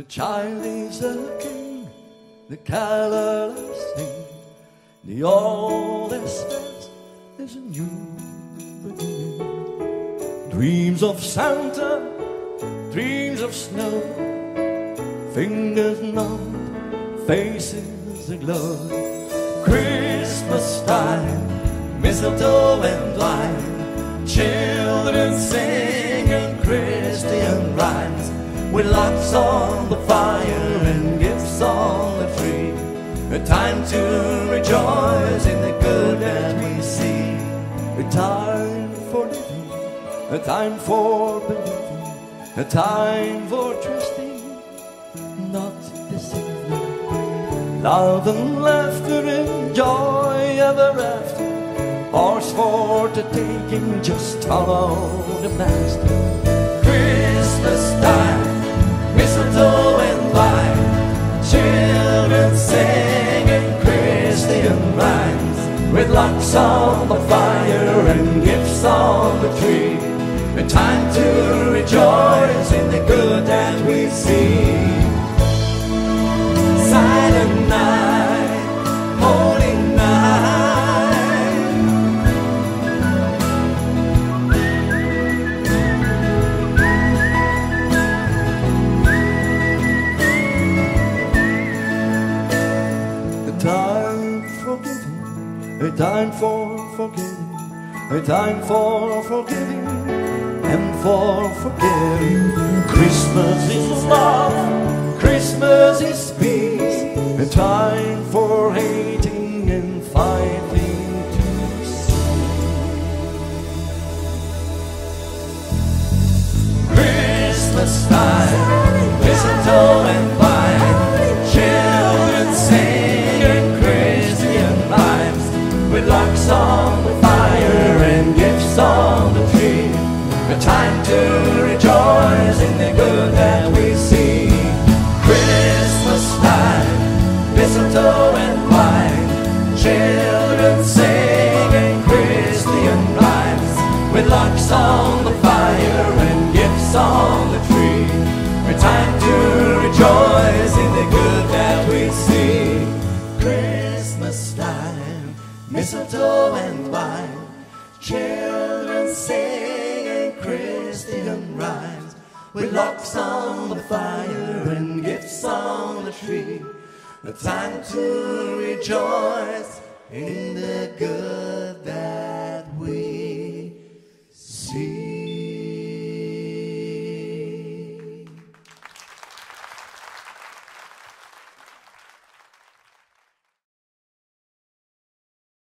The child is a king, the carolers sing. The oldest dance is a new beginning. Dreams of Santa, dreams of snow, fingers numb, faces aglow. Christmas time, mistletoe and wine, children singing Christian rhymes, with logs on the fire and gifts on the tree. A time to rejoice in the good that we see. A time for living, a time for believing, a time for trusting, not deceiving. Love and laughter and joy ever after, ours for the taking, just follow the master. Christmas time, mistletoe and wine, children singing Christian rhymes, with logs on the fire and gifts on the tree. A time to rejoice in the good that we see. Silent night, holy night, a time for giving, a time for forgiving, a time for forgiving and for forgetting. Christmas is love, Christmas is peace, a time for hating and fighting to see. Christmas time, mistletoe and wine, children singing Christian rhymes, with logs on the fire and gifts on the tree. A time to rejoice in the good that we see. Christmas time, mistletoe and wine, children singing Christian rhymes, with logs on the fire and gifts on the tree. A time to rejoice in the good that we see. Christmas time, mistletoe and wine, children singing Christian rhymes, with logs on the fire and gifts on the tree. A time to rejoice in